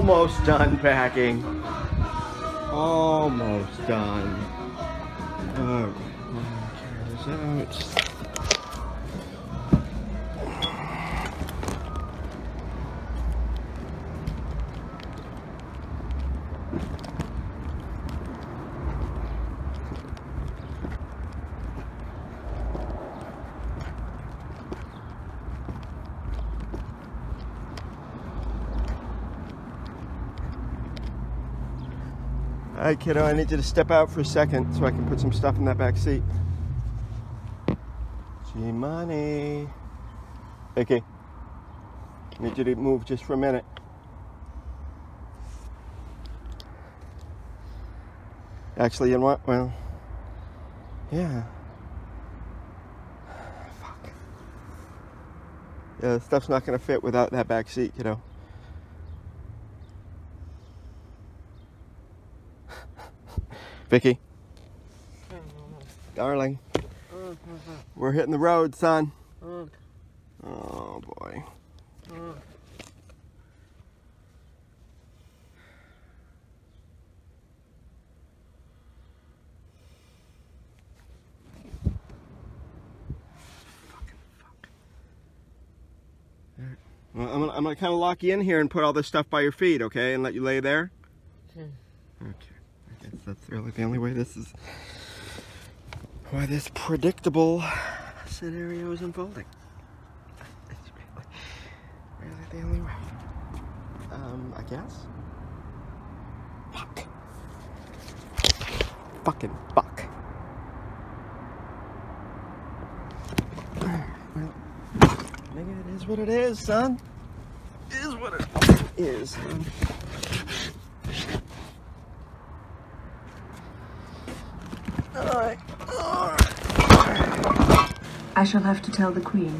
Almost done packing. Almost done. Alright, carry this out. All right, kiddo, I need you to step out for a second so I can put some stuff in that back seat. G-Money. Vicky, I need you to move just for a minute. Actually, you know what? Well, yeah. Fuck. Yeah, the stuff's not going to fit without that back seat, kiddo. Vicky, darling, we're hitting the road, son. Oh boy. Well, I'm gonna kind of lock you in here and put all this stuff by your feet, okay, and let you lay there. Okay. I guess that's really the only way this is, why this predictable scenario is unfolding. It's really the only way. I guess. Fuck. Fucking fuck. Well, nigga, it is what it is, son. It is what it is. Alright. I shall have to tell the Queen.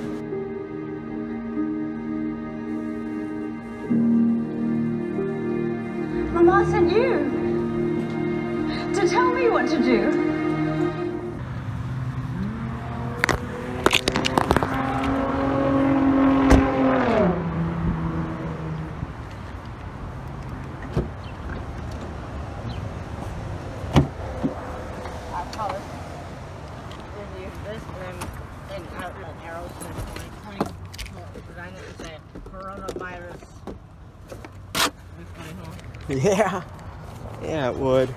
Mama sent you to tell me what to do. Yeah. Yeah, it would.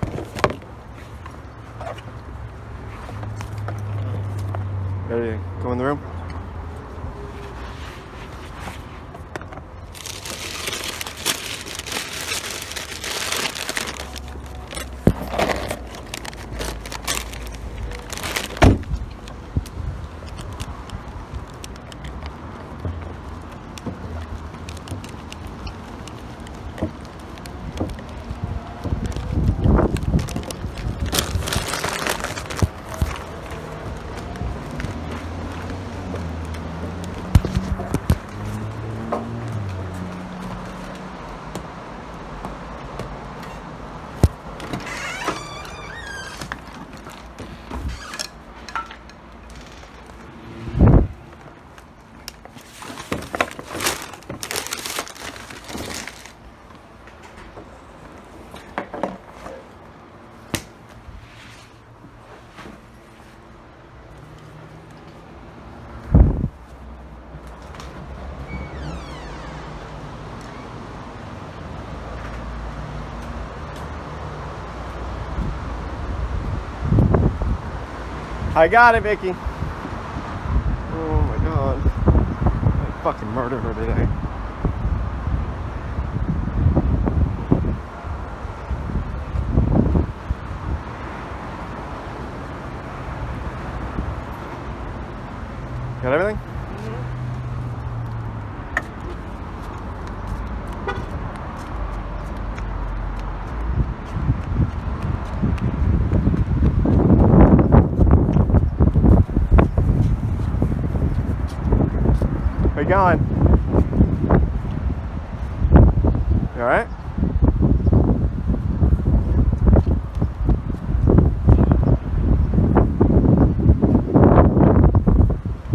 Ready to go in the room? I got it, Vicky. Oh my god. I fucking murdered her today. Got everything? Where you going? You alright?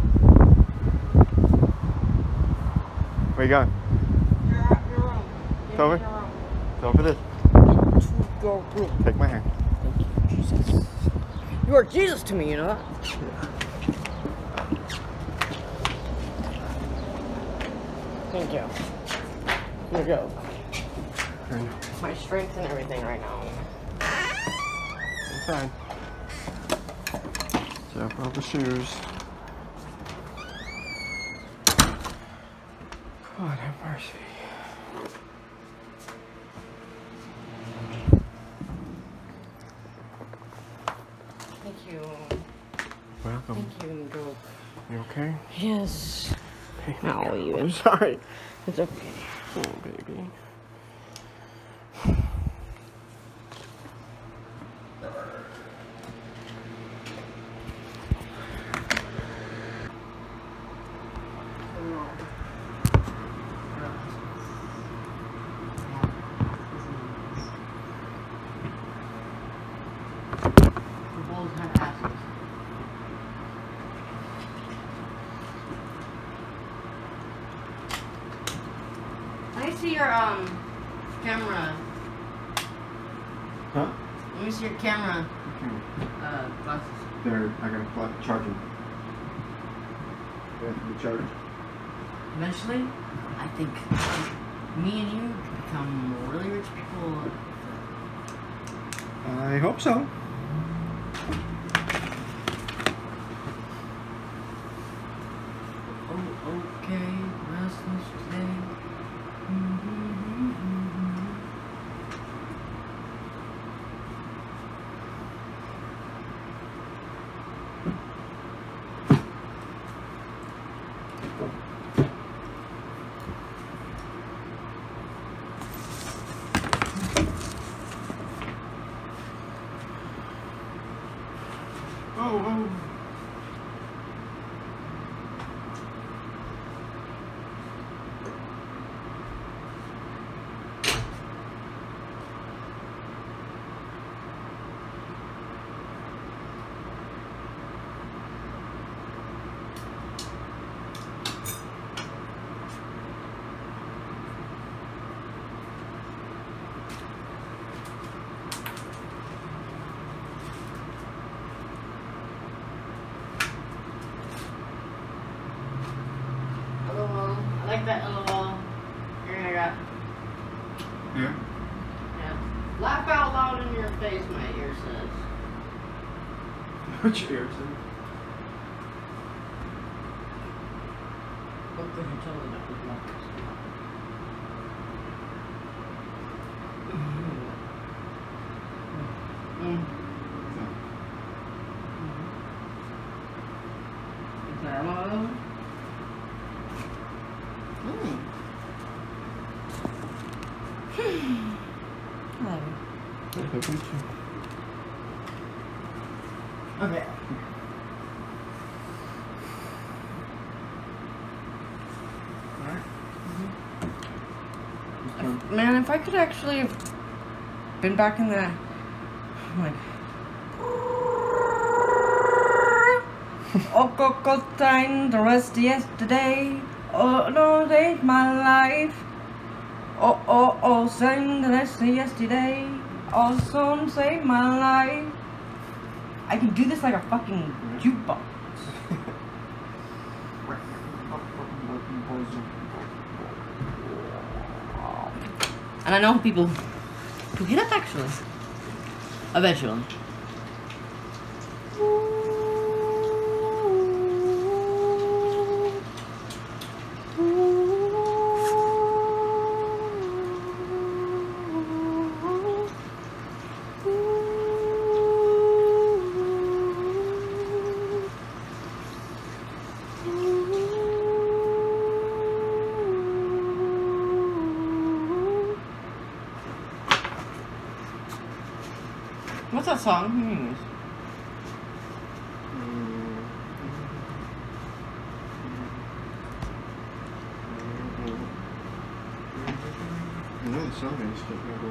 Where you going? You're at your room. It's over. It's over this. Take my hand. Thank you, Jesus. You are Jesus to me, you know that? Thank you. Here we go. My strength and everything right now. Inside. Take off the shoes. God have mercy. Thank you. Welcome. Thank you, Dope. You okay? Yes. Now even. I'm sorry. It's okay. Oh, baby. Let me see your camera. Huh? Let me see your camera. Glasses. There, I gotta plug charging. They have to be charged. Eventually, I think me and you can become really rich people. I hope so. Oh, okay, restless today. Oh. LOL. I like that LOL. Here I got. Yeah. Yeah. Laugh out loud in your face, my ear says. What's your ear say? What could you tell me that was not? Is that LOL? Okay. Man, if I could actually have been back in that, like, oh, time, the rest of yesterday. Oh, no, ain't my life. Oh, sing the rest of yesterday. Oh, son, save my life. I can do this like a fucking jukebox. And I know people who hit up actually. Eventually. What's that song? I know the song, I just don't remember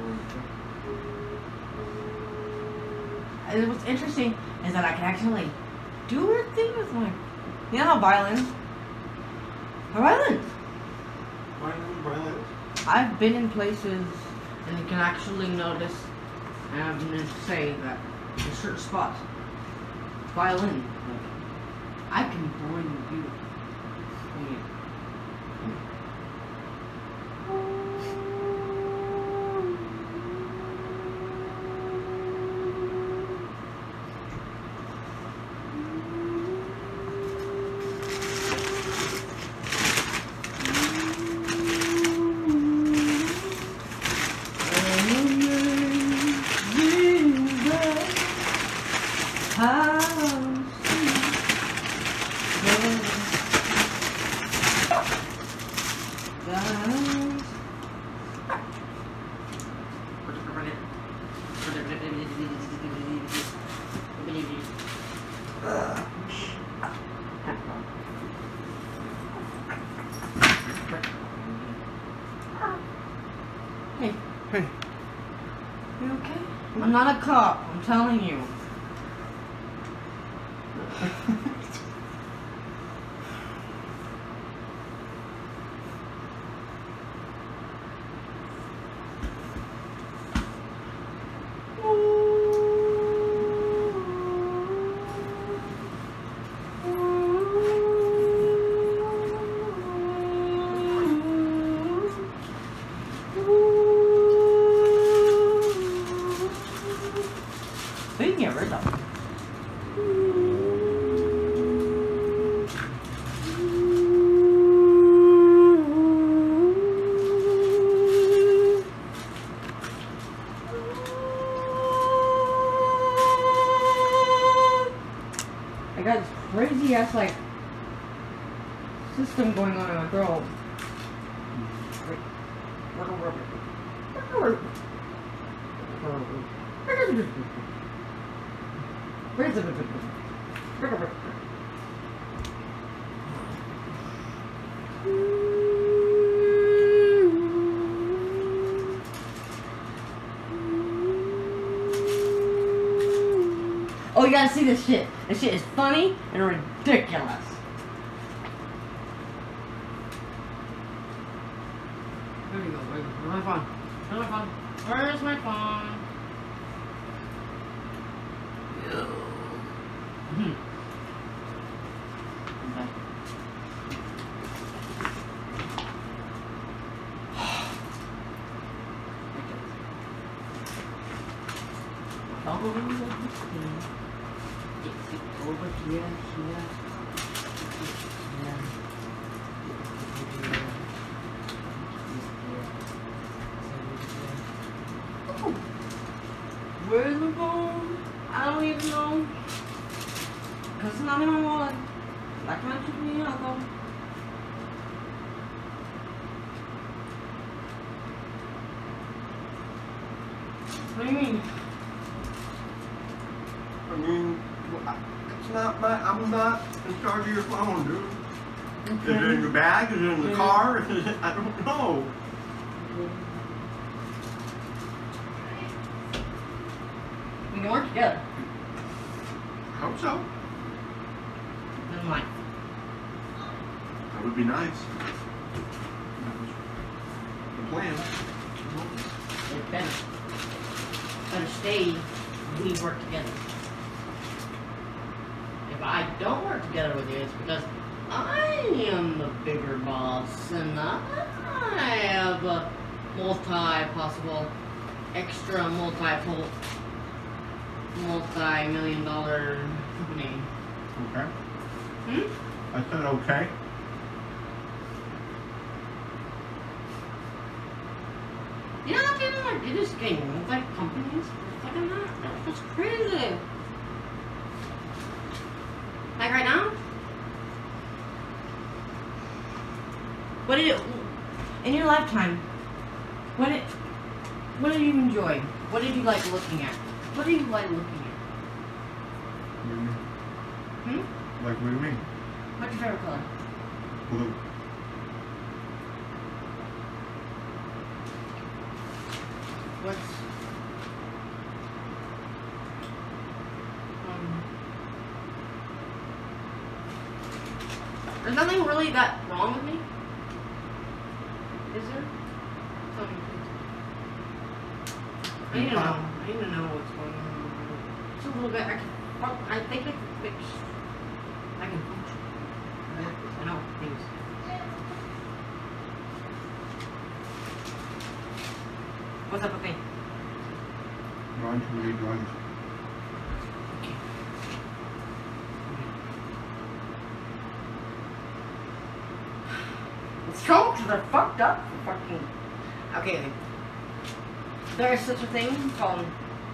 where And what's interesting is that I can actually do weird things with my, you know how violins? How violins? Violin? I've been in places and you can actually notice, and I'm going to say that in certain spots, violin, like, I can bring you. Hey. Hey. You okay? I'm not a cop, I'm telling you. We can get rid of them. I got this crazy ass like system going on in my throat. Oh, you gotta see this shit. This shit is funny and ridiculous. There you go. Where's my phone? Where's my phone? Where's my phone? Over here, here. Oh, where's my phone? I don't even know. Because it's not in my wallet. Like my took me out though. What do you mean? I mean, it's not my, I'm not in charge of your phone, dude. Okay. Is it in your bag? Is it in the car? Is it, I don't know. We can work together. I hope so. Never mind. That would be nice. That was the plan. It better stay. We work together. If I don't work together with you, it's because I am the bigger boss and I have a multi-possible, extra multi-million-dollar company. Okay. Hmm? I said okay. You're not getting like, you're just getting multi-companies? Fucking not. That's crazy. Like right now? What did it, in your lifetime, what did you enjoy? What did you like looking at? What do you like looking at? What do you mean? Hmm? Like, what do you mean? What's your favorite color? Blue. What's, there's nothing really that wrong with me? Is there? Tell me. I need to know. I need to know what's going on. Just a little bit. I think I can fix. I can function. I know things. What's up with me? Run to read runs. Let's go, because they're fucked up for fucking... Okay. There is such a thing called...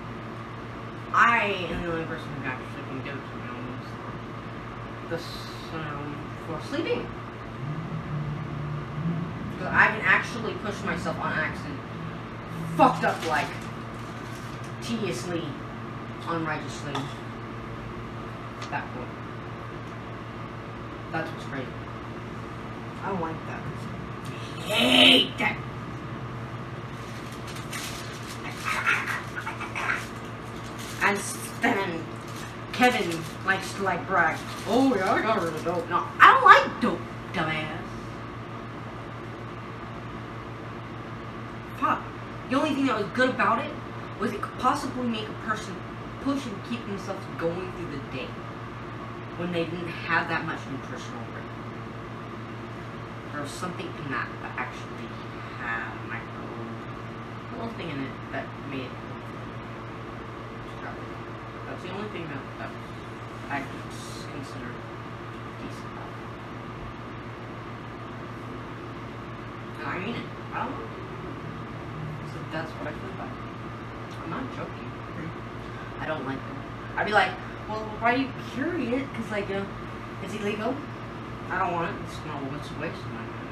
I am the only person who actually can give it to me on this for sleeping. Because I can actually push myself on accident. Fucked up like tediously, unrighteously. That point. That's what's crazy. I don't like that. I hate that. And then Kevin likes to like brag. Oh yeah, I got rid of dope. No, I don't like dope, dumbass. Fuck. The only thing that was good about it was it could possibly make a person push and keep themselves going through the day when they didn't have that much nutritional rate. There was something in that that actually had a little thing in it that made it. That's the only thing that I consider decent about it. And I mean it. I don't know. So that's what I feel about it. I'm not joking. I don't like them. I'd be like, well, why do you carry it? Because, like, it's illegal. I don't want it. It's not a waste of my money.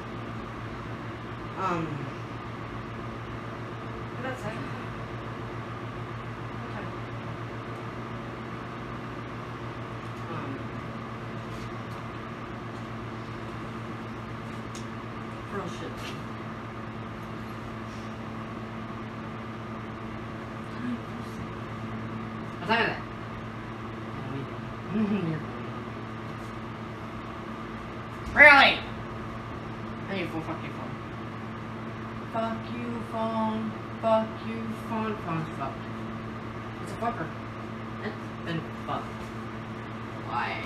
But that's it. Okay. Real shit. I'll tell you that. Really? I need fuck you phone. Fuck you phone. Fuck you phone. Phone's fucked. It's a fucker. It's been fucked. Why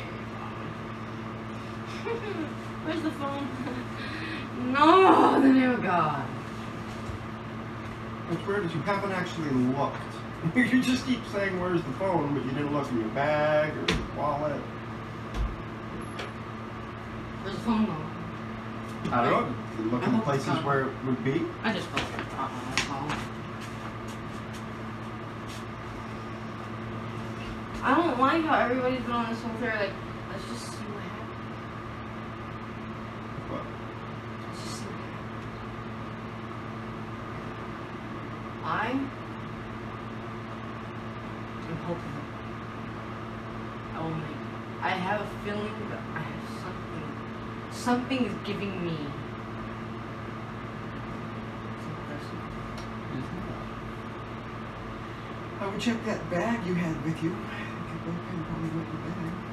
phone? Where's the phone? No, in the name of God. What's weird is you haven't actually looked. You just keep saying where's the phone, but you didn't look in your bag or your wallet. Where's the phone though? I don't know. Did you look in the places where it would be? I just felt like dropping my phone. I don't like how everybody's been on this whole theory, like, let's just see what happens. What? Let's just see what happens. I'm hoping I will make it. I have a feeling that I have something is giving me I would check that bag you had with you. I think that probably went in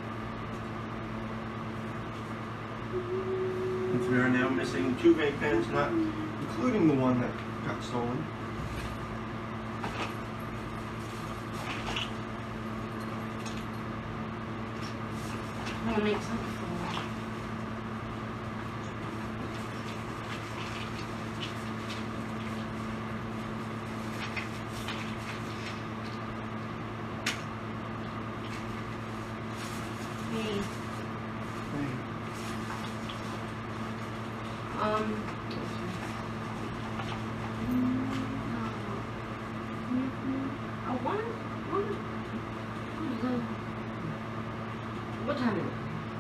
the bag. Since we are now missing 2 vape pens, not including the one that got stolen. I want to make something for me. What time is it?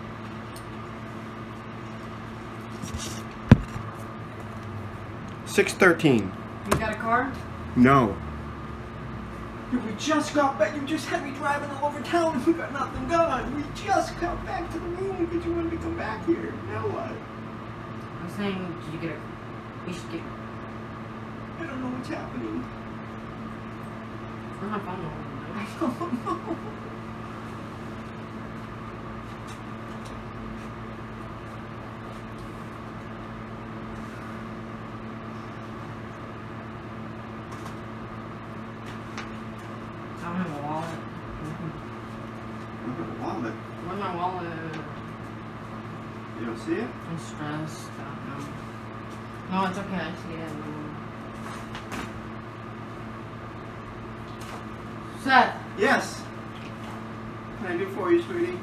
$6:13. You got a car? No. We just got back. You just had me driving all over town and we got nothing done. We just got back to the room because you wanted to come back here. Now what? I'm saying, did you get a... We should get... I don't know what's happening. Where's my phone? I don't know. wallet. You don't see it? I'm stressed. I don't know. No, it's okay. I see it. Seth. Yes. What can I do for you, sweetie?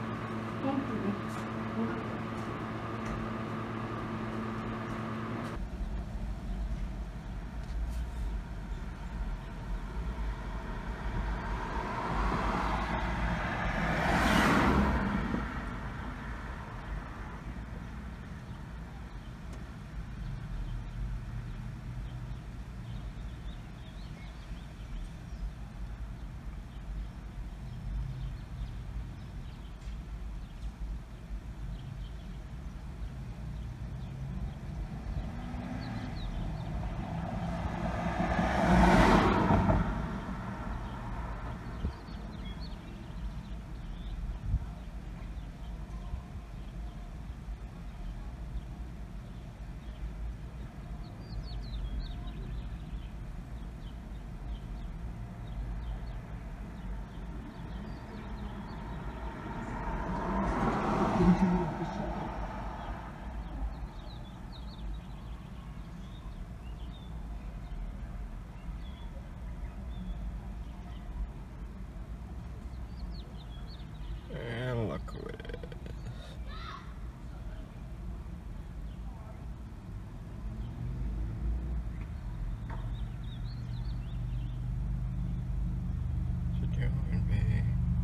And look who it is. What you doing, babe?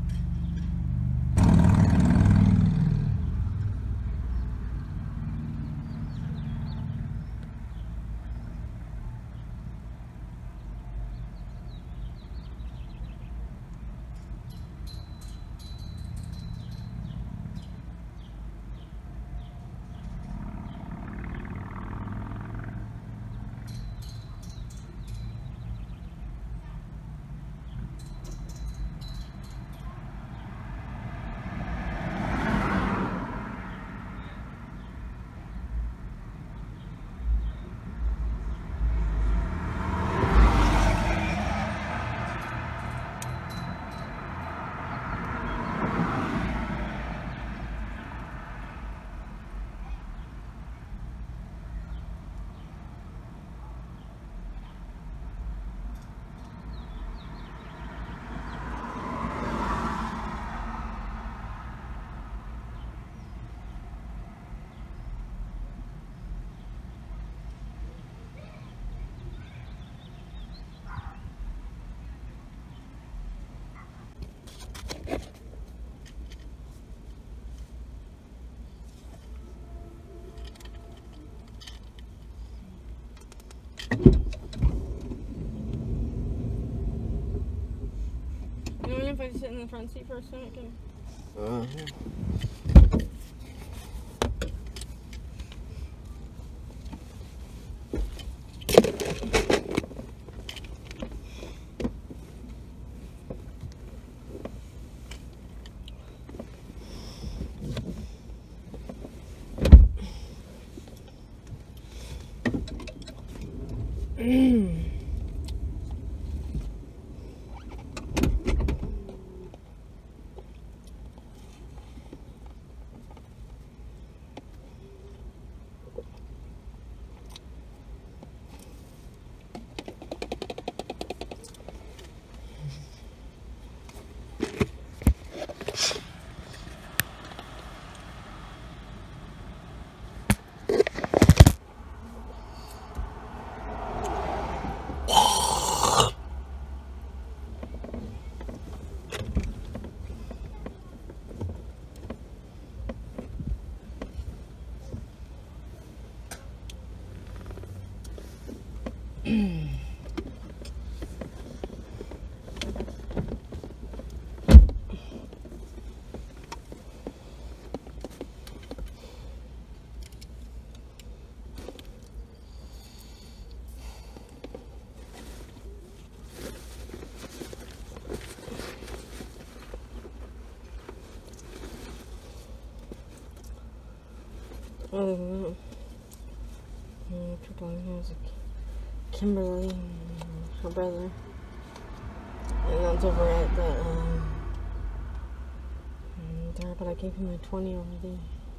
You know if I sit in the front seat for a second? Couple of years, Kimberly, her brother, and that's over at the out there, but I gave him my 20 already.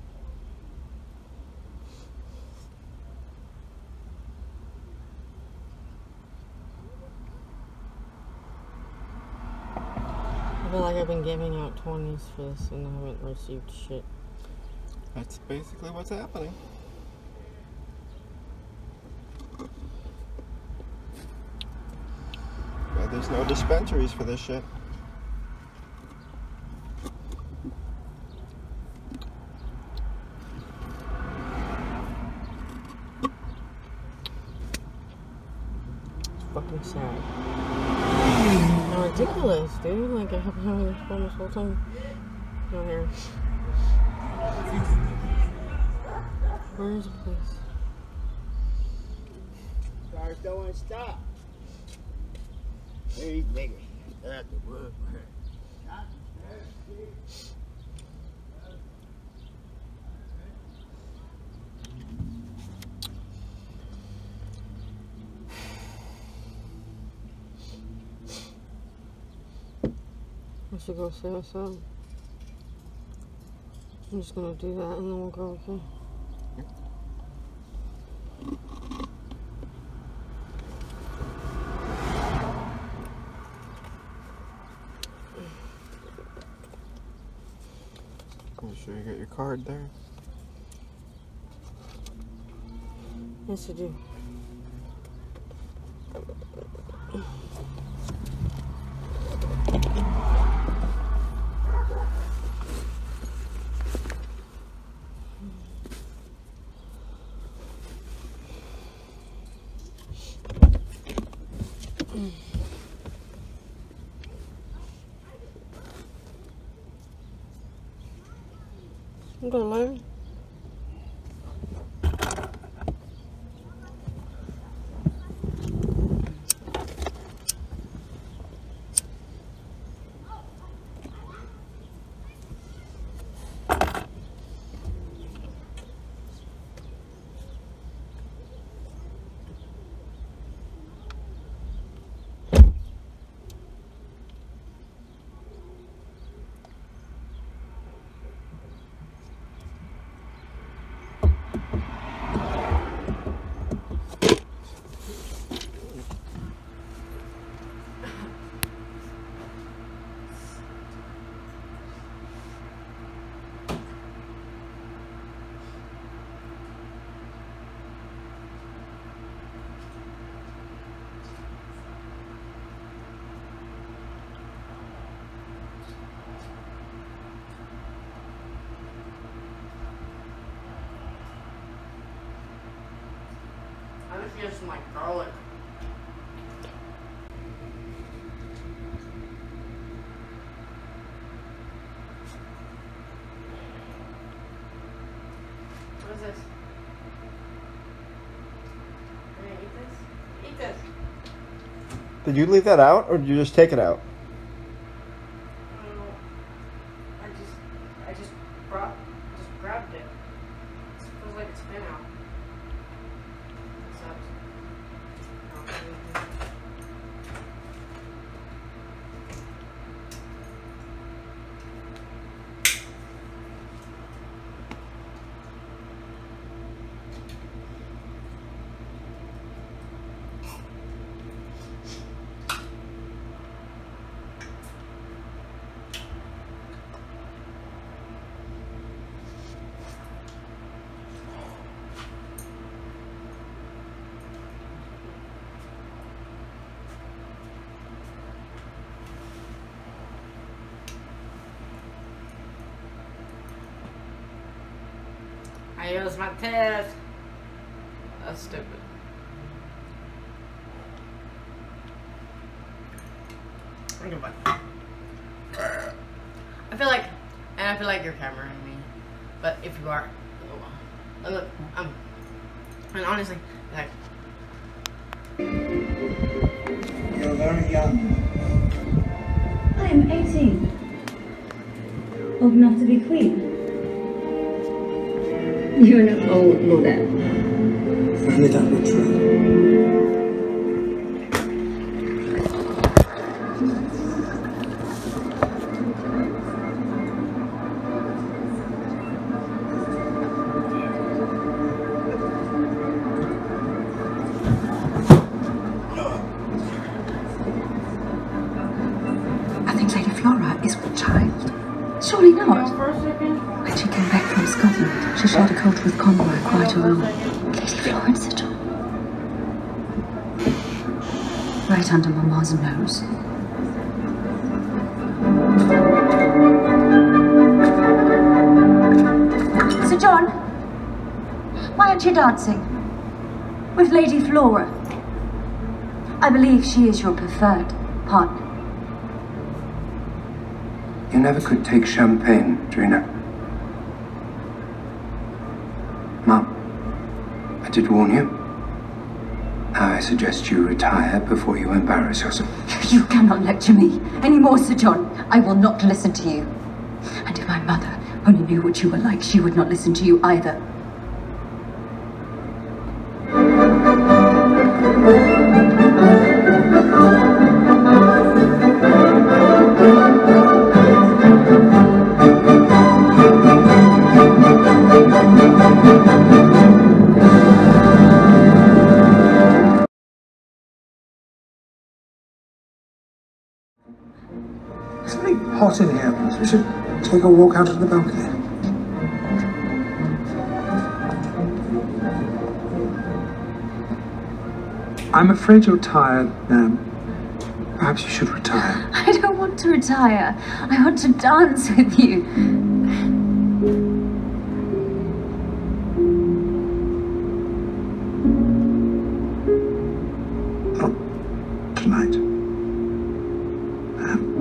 I feel like I've been giving out 20s for this and I haven't received shit. That's basically what's happening. Well, there's no dispensaries for this shit. It's fucking sad. How ridiculous, dude. Like, I have been having this problem this whole time. No hair. Where is the place? Cars don't want to stop. These niggas. That's the word. I should go say what's up. I'm just gonna do that and then we'll go, okay? You sure you got your card there? Yes, I do. I'm gonna learn. I wish you had some like garlic. What is this? Are you gonna eat this? Eat this. Did you leave that out, or did you just take it out? I don't know. I just grabbed it. It feels like it's been out. Except, no. I use my teeth. That's stupid. I feel like you're cameraing me, but if you are, look, and honestly, like, You're very young. I am 18. Old enough to be queen. You're not old, Mother. Find it out the truth. not? For a second? When she came back from Scotland, she shared a coat with Conroy quite alone. Lady Florence at all. Right under Mamma's nose. Sir John, why aren't you dancing? With Lady Flora. I believe she is your preferred partner. You never could take champagne, Drina. Mum, I did warn you. Now I suggest you retire before you embarrass yourself. You cannot lecture me anymore, Sir John. I will not listen to you. And if my mother only knew what you were like, she would not listen to you either. It's very hot in here. We should take a walk out of the balcony. I'm afraid you're tired, ma'am. Perhaps you should retire. I don't want to retire. I want to dance with you. Not tonight. Ma'am.